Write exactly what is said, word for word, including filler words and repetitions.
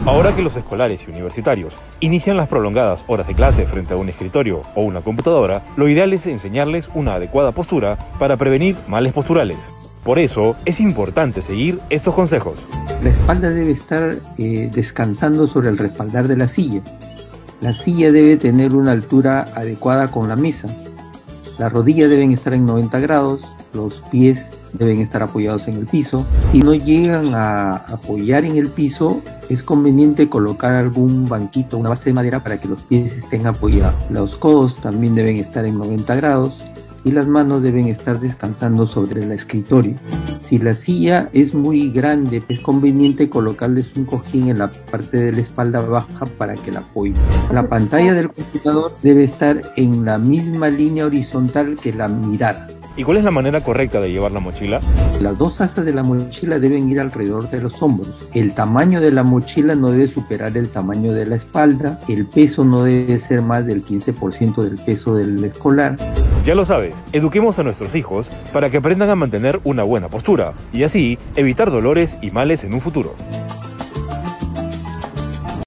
Ahora que los escolares y universitarios inician las prolongadas horas de clase frente a un escritorio o una computadora, lo ideal es enseñarles una adecuada postura para prevenir males posturales. Por eso, es importante seguir estos consejos. La espalda debe estar eh, descansando sobre el respaldar de la silla. La silla debe tener una altura adecuada con la mesa. Las rodillas deben estar en noventa grados, los pies deben estar apoyados en el piso. Si no llegan a apoyar en el piso, es conveniente colocar algún banquito, una base de madera para que los pies estén apoyados. Los codos también deben estar en noventa grados y las manos deben estar descansando sobre el escritorio. Si la silla es muy grande, es conveniente colocarles un cojín en la parte de la espalda baja para que la apoye. La pantalla del computador debe estar en la misma línea horizontal que la mirada. ¿Y cuál es la manera correcta de llevar la mochila? Las dos asas de la mochila deben ir alrededor de los hombros. El tamaño de la mochila no debe superar el tamaño de la espalda. El peso no debe ser más del quince por ciento del peso del escolar. Ya lo sabes, eduquemos a nuestros hijos para que aprendan a mantener una buena postura y así evitar dolores y males en un futuro.